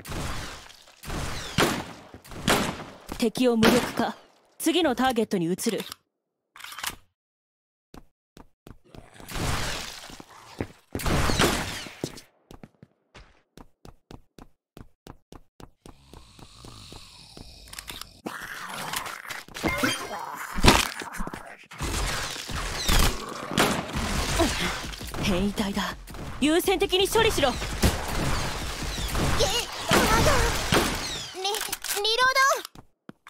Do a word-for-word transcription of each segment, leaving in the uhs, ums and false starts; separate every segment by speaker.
Speaker 1: 敵を無力化。次のターゲットに移る。変異体だ。優先的に処理しろ。
Speaker 2: え、まだリリロード。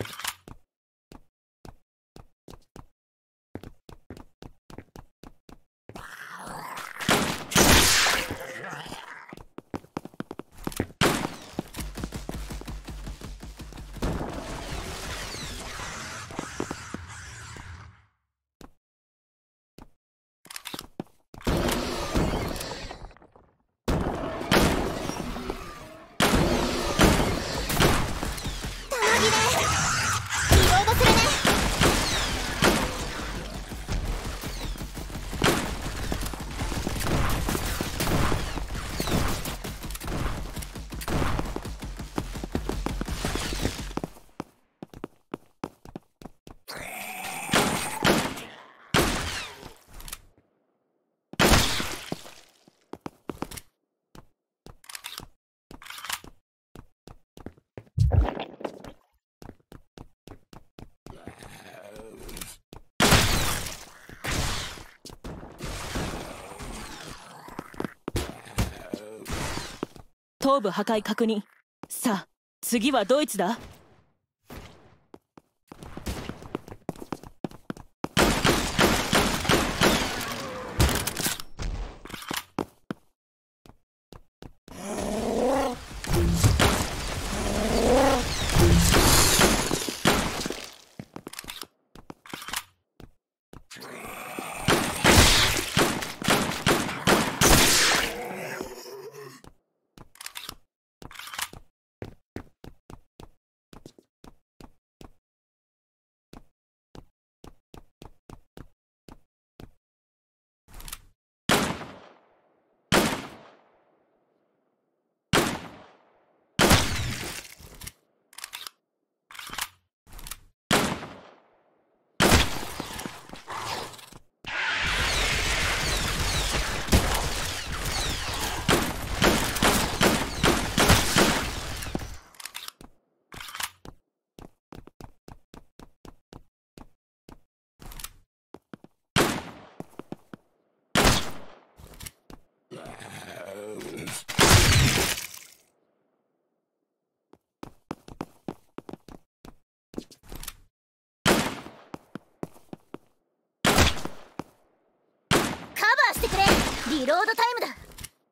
Speaker 1: 頭部破壊確認。さあ次はドイツだ。
Speaker 2: してくれ。リロードタイムだ。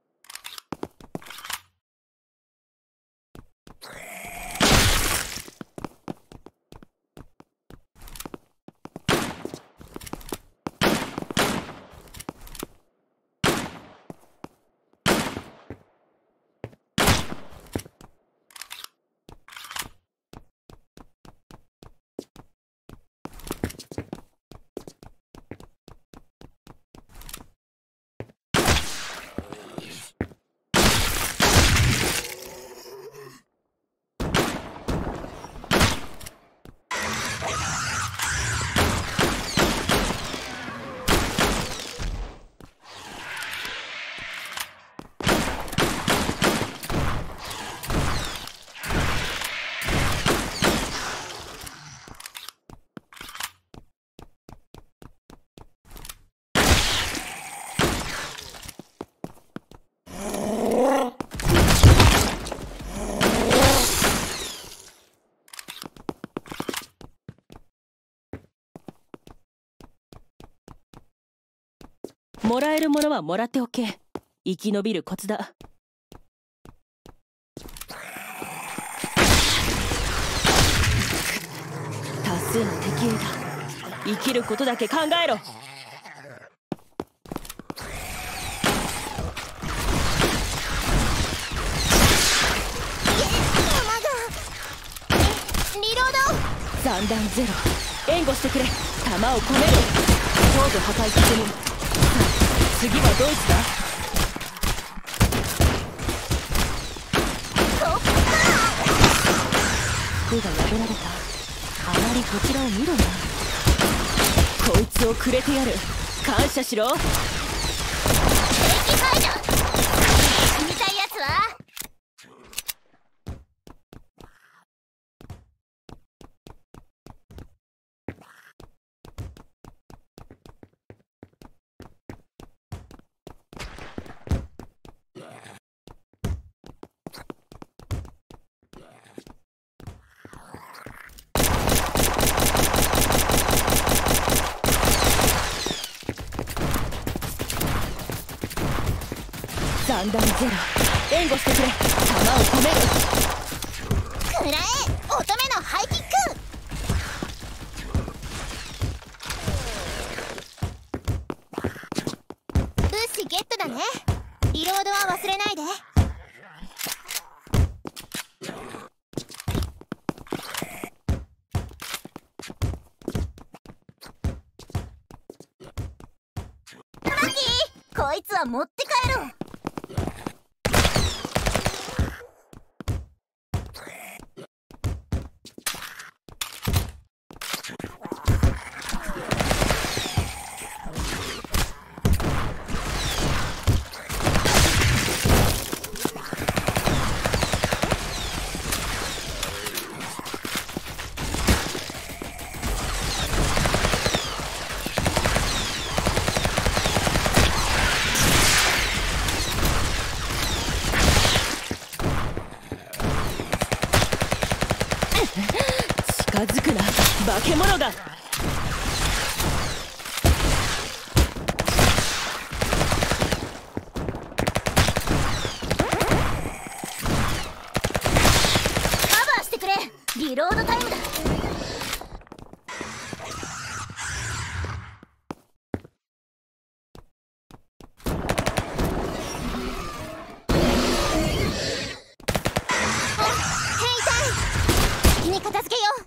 Speaker 1: もらえるものはもらっておけ。生き延びるコツだ。多数の敵兵だ。生きることだけ考えろ。残弾ゼロ。援護してくれ。弾を込める。強度破壊確認。次はドイツだ。
Speaker 2: 突破
Speaker 1: が破られた。あまりこちらを見ろな。こいつをくれてやる。感謝しろ。
Speaker 2: 敵排除。死にたいやつは
Speaker 1: 三段ゼロ、援護してくれ。弾を止める。
Speaker 2: くらえ乙女のハイキック。物資ゲットだね。リロードは忘れないで。マキー、こいつは持って帰ろう。
Speaker 1: 近づくな、化け物だ。
Speaker 2: カバーしてくれ。リロードタイムだ。片付けよう。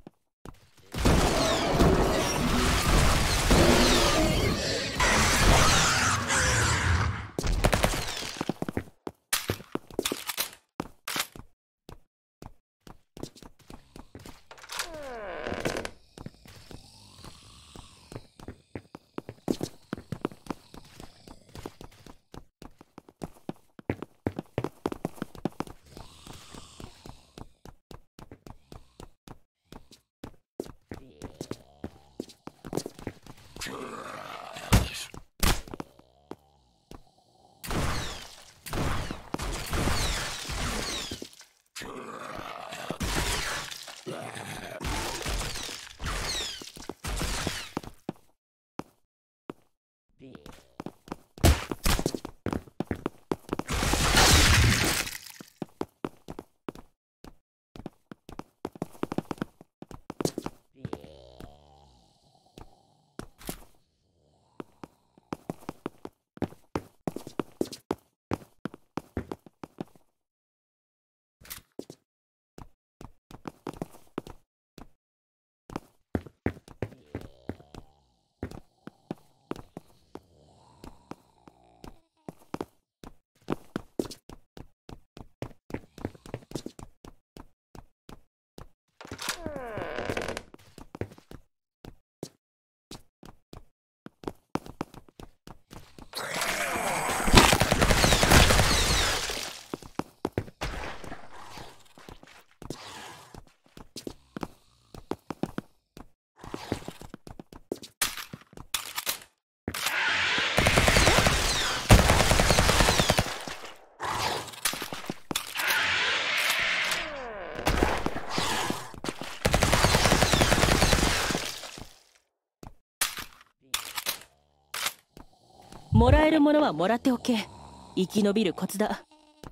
Speaker 1: もらえるものはもらっておけ。生き延びるコツだ。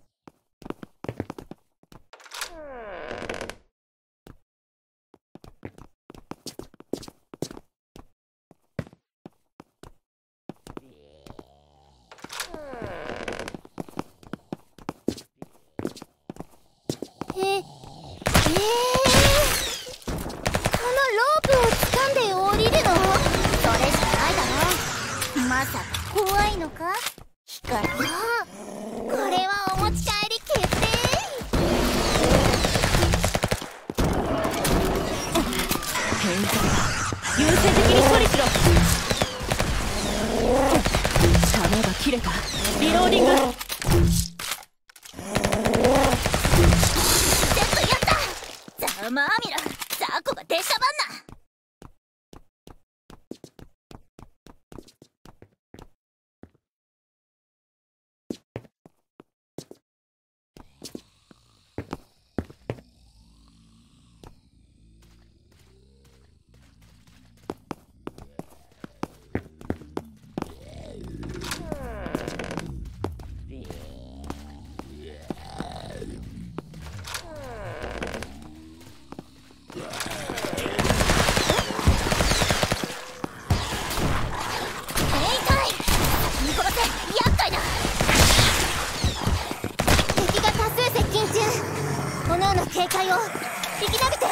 Speaker 2: えええー、このロープを掴んで降りるの？それしかないだろ。まさか怖いのか？光。これはお持ち帰り決定。
Speaker 1: 優先的に処理しろ。弾が切れた。リローディング。
Speaker 2: 全部やった。ざまあみろ、雑魚が出しゃばんな。警戒を引き延びて。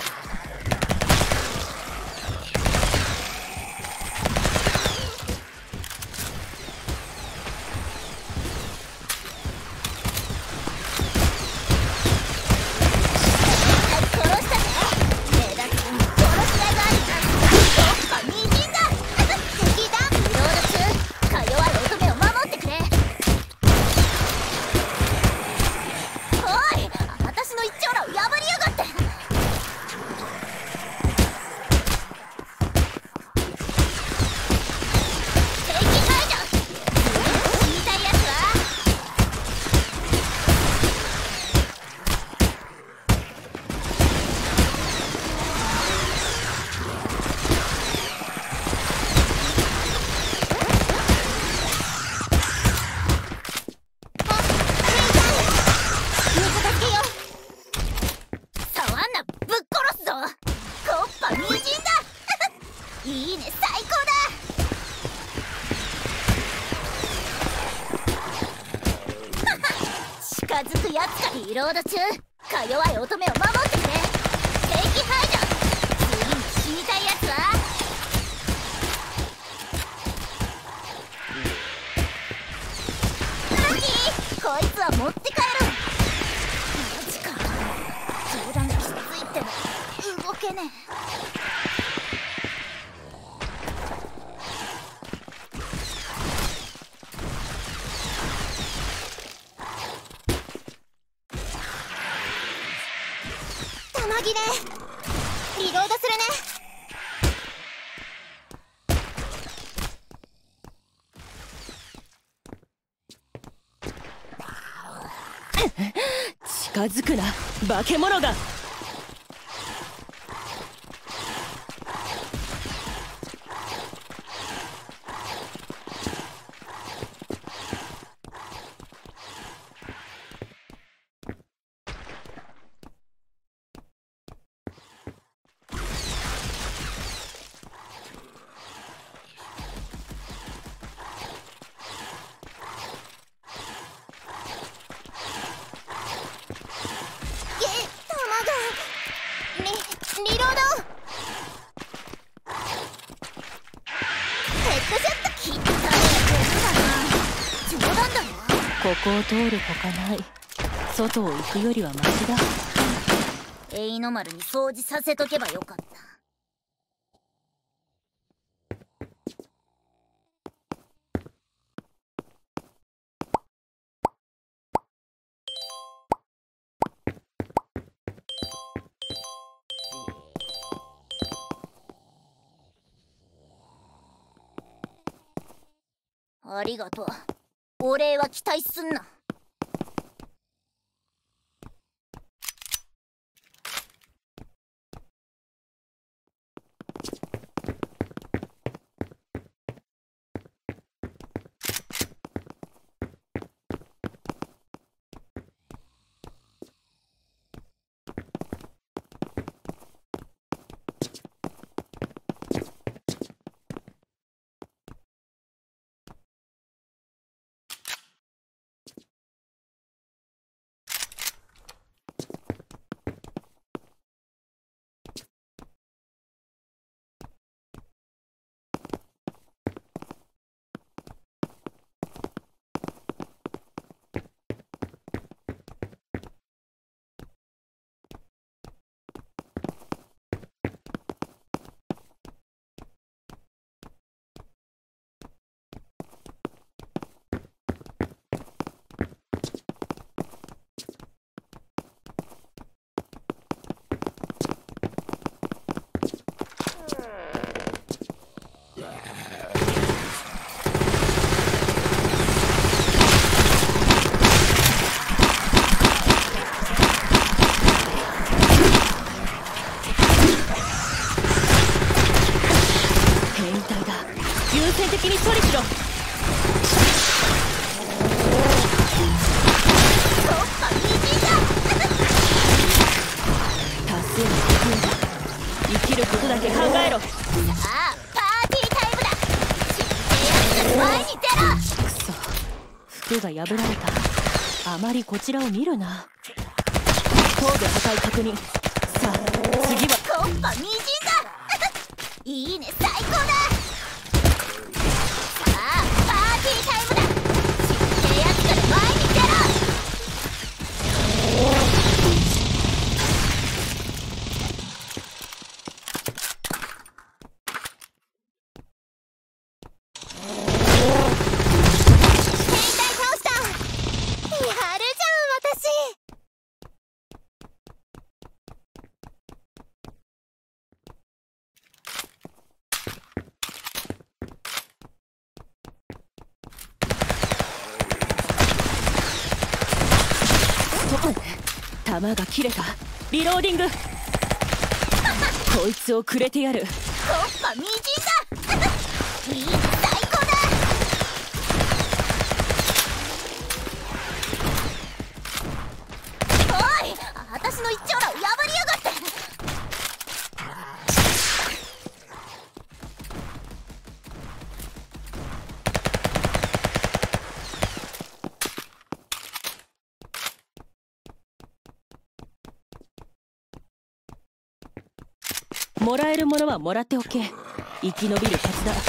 Speaker 2: いいね、最高だ。近づくやつか。リロード中、か弱い乙女を守ってくれ。敵排除。次に死にたいやつはラッキー、こいつは持って帰る。マジか、上段がきついっても動けねえ。弾切れ、リロードする
Speaker 1: ね。近づくな、化け物が。リロード。ヘッドショット切ったね。冗談だろ。 ここを通るほかない。外を行くよりはマシだ。
Speaker 2: エイノマルに掃除させとけばよかった。ありがとう。お礼は期待すんな。
Speaker 1: け考えろ。
Speaker 2: さあパーティータイムだ。新生やつが前に出ろ。
Speaker 1: くそ、服が破られた。あまりこちらを見るな。頭部破壊確認。さあ次は
Speaker 2: コンパみじんだいいね、最高だ。さあパーティータイムだ。新生やつから前に出ろ。
Speaker 1: 弾が切れた。リローディング。こいつをくれてやる。
Speaker 2: コンパみじんだいいね、最高だ。おい、私の一丁羅を破りやがって。
Speaker 1: もらえるものはもらっておけ。生き延びるはずだ。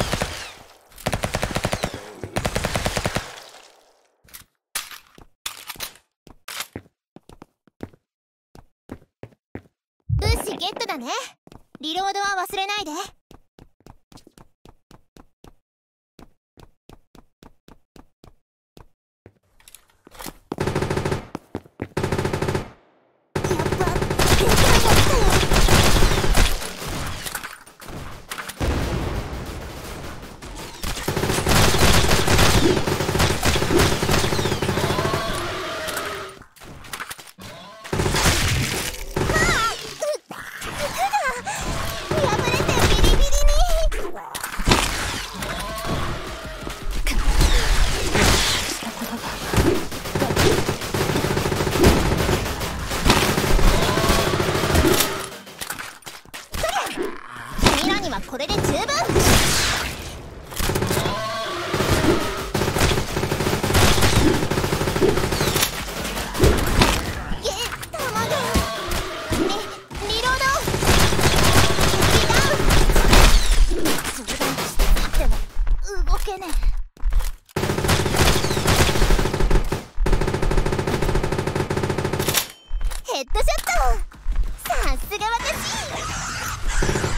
Speaker 2: 物資ゲットだね。リロードは忘れないで。これで十分。ヘッドショット。さすが私。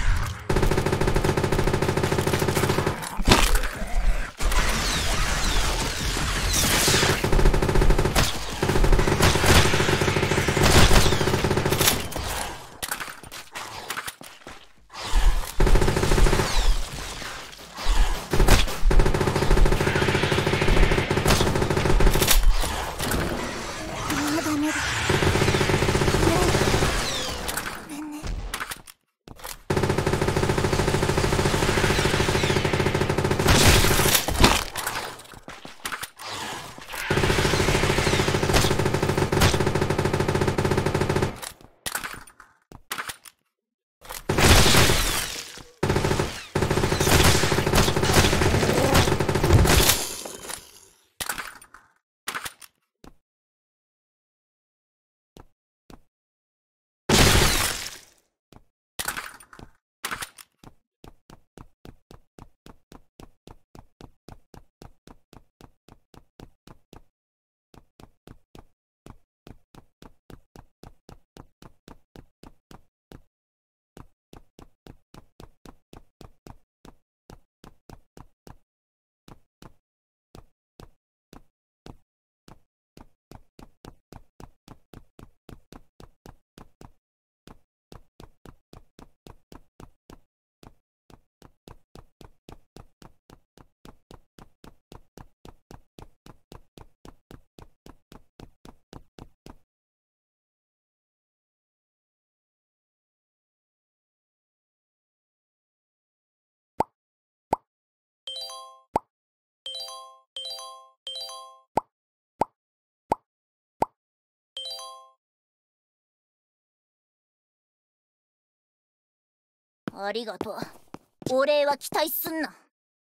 Speaker 2: ありがとう。お礼は期待すんな。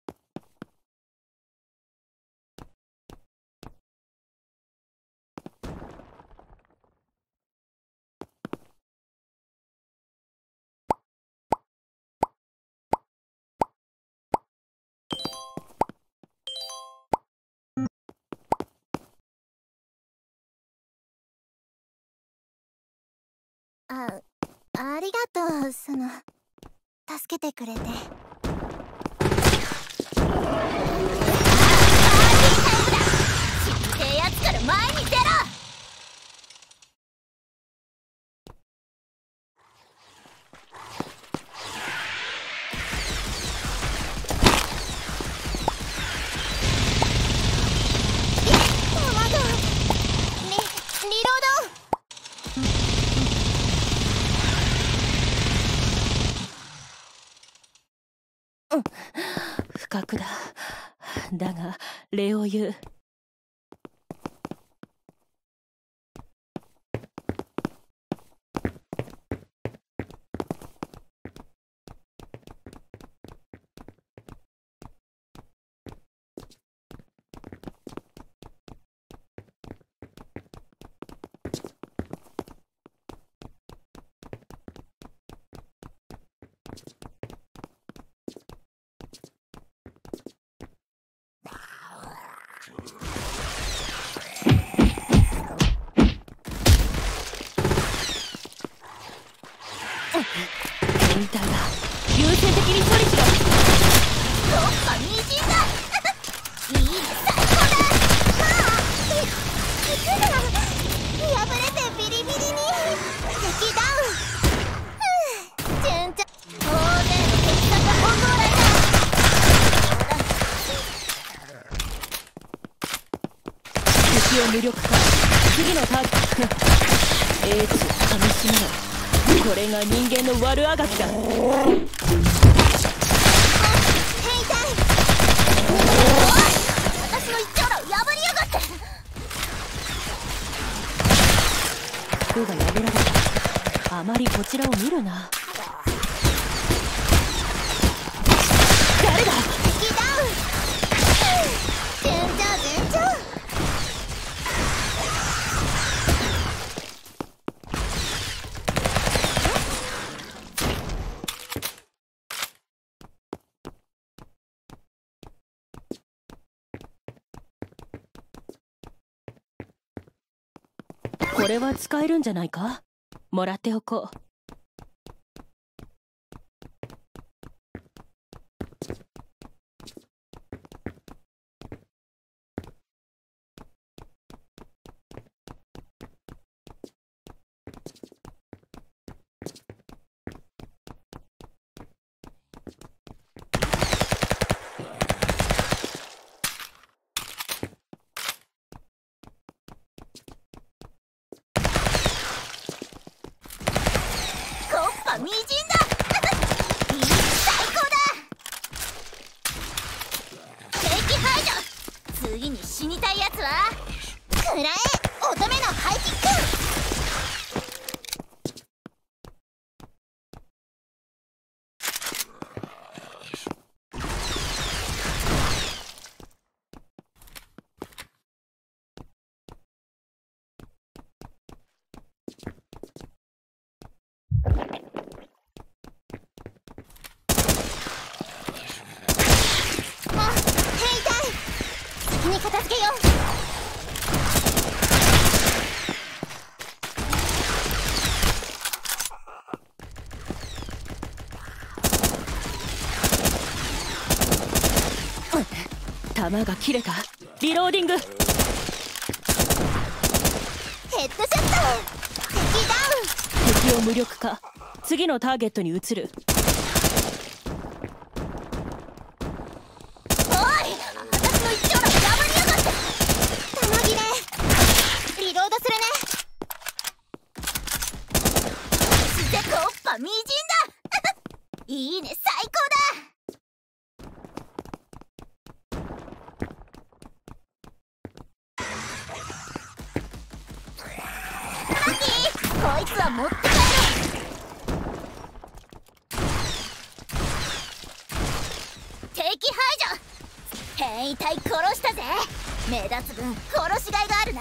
Speaker 2: あ、ありがとう、その助けてくれて。死にてえやつから前に出ろ。
Speaker 1: 不覚だ。だが礼を言う。みたいだ。優先的に処理しろ。
Speaker 2: どっかにじんだ。いいね、最高だ。ああ、いくな。破れてビリビリに。敵ダウン。順調。大勢の敵が本当だよ。
Speaker 1: 敵を無力化。次のターゲット。英知をかみしめろ。これが人間の悪あがきだ。
Speaker 2: 兵隊。おい、私の一丁羅を破りやがって。
Speaker 1: 服が破られた。あまりこちらを見るな。誰だ。
Speaker 2: 敵ダウン。順調順調。
Speaker 1: これは使えるんじゃないか。もらっておこう。
Speaker 2: みじんだ。いい、最高だ。敵排除。次に死にたいやつはくらえ、乙女のハイキック。に片付けよう。
Speaker 1: 弾が切れた。リローディング。
Speaker 2: ヘッドショット。敵ダウン。
Speaker 1: 敵を無力化。次のターゲットに移る。
Speaker 2: みじんだ。いいね、最高だ。こいつは持って帰ろう。 全遺体殺したぜ。目立つ分殺しがいがあるな。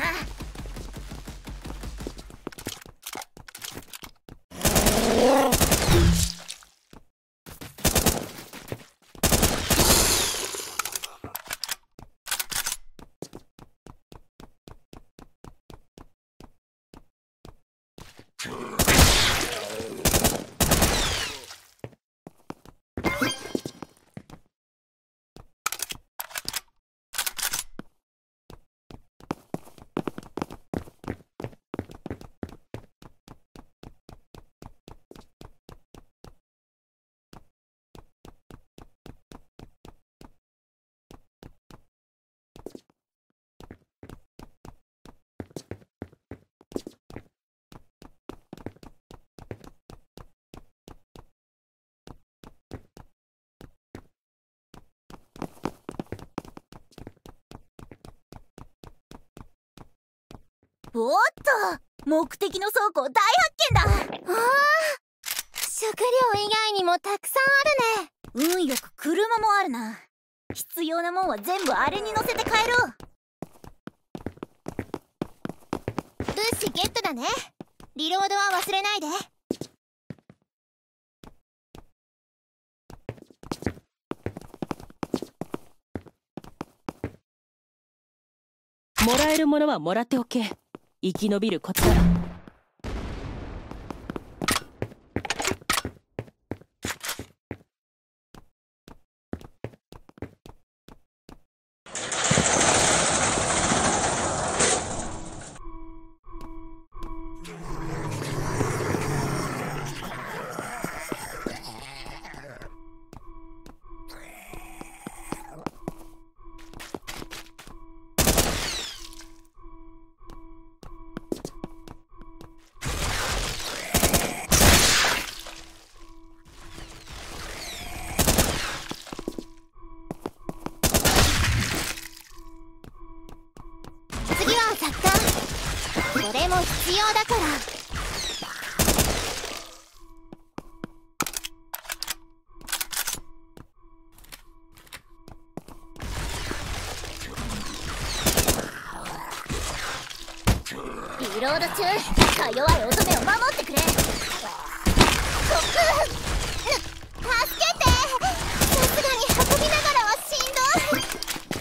Speaker 2: おっと、目的の倉庫大発見だ。ああ、食料以外にもたくさんあるね。運よく車もあるな。必要なもんは全部あれに乗せて帰ろう。物資ゲットだね。リロードは忘れないで。
Speaker 1: もらえるものはもらっておけ。生き延びるコツだ。
Speaker 2: これも必要だから。リロード中、か弱い乙女を守ってくれ。助けて。さすがに運びながらはしんどい。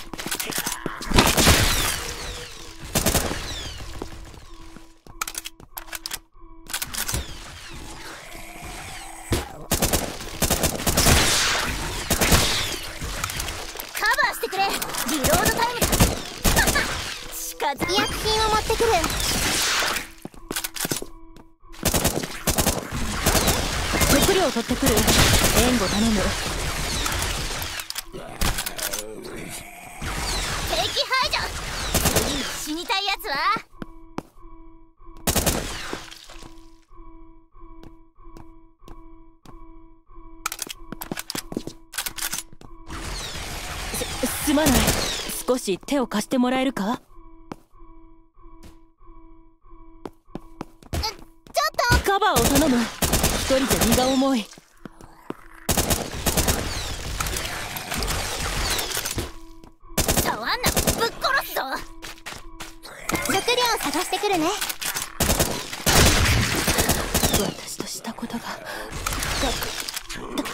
Speaker 2: リロードタイムだ。近づ医薬品を持ってくる。
Speaker 1: 食料を取ってくる。援護頼む。
Speaker 2: 敵排除。次に死にたいやつは
Speaker 1: す、すまない。少し手を貸してもらえるか？
Speaker 2: ちょっと
Speaker 1: カバーを頼む。一人じゃ荷が重い。
Speaker 2: 触んな、ぶっ殺すぞ。食料を探してくるね。
Speaker 1: 私としたことが深く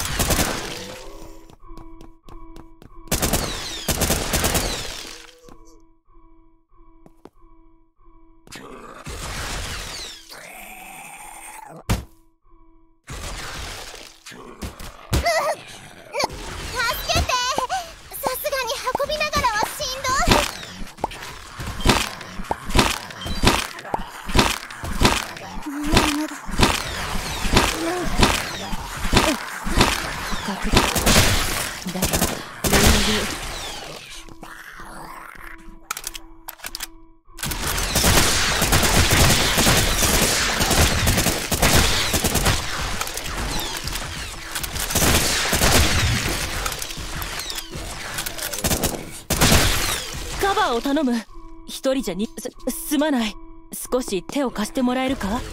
Speaker 1: カバーを頼む。一人じゃにす、すまない。少し手を貸してもらえるか？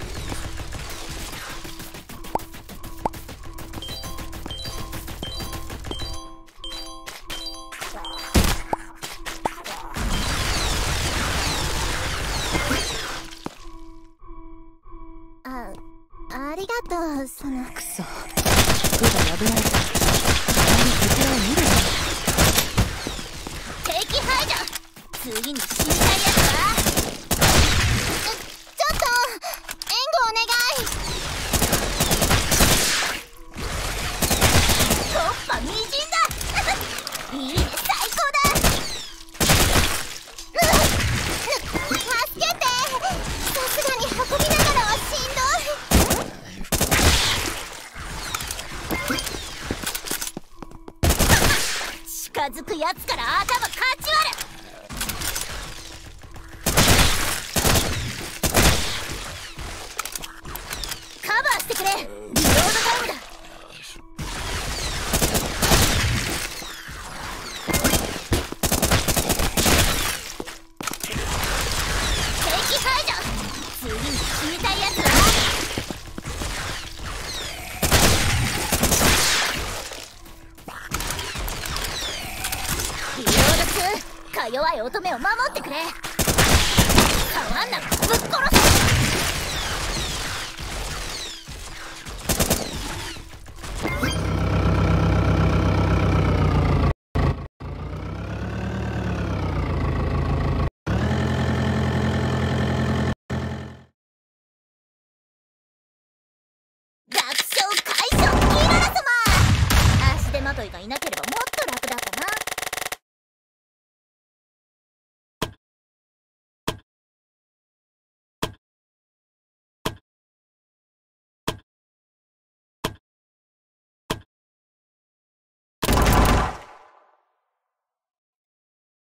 Speaker 2: あありがとう。その
Speaker 1: くそ、服が破られた。あまりこちらを見るな。
Speaker 2: 敵排除。次に死にたいやつはちょっと援護お願い。突破みじんだいいね、最高だ。助けて。さすがに運びながらはしんどい。近づくやつから頭かち割る。カバーしてくれ。リロードタイムだ。敵排除。次に死にたいやつはリロード中。か弱い乙女を守ってくれ。変わんな。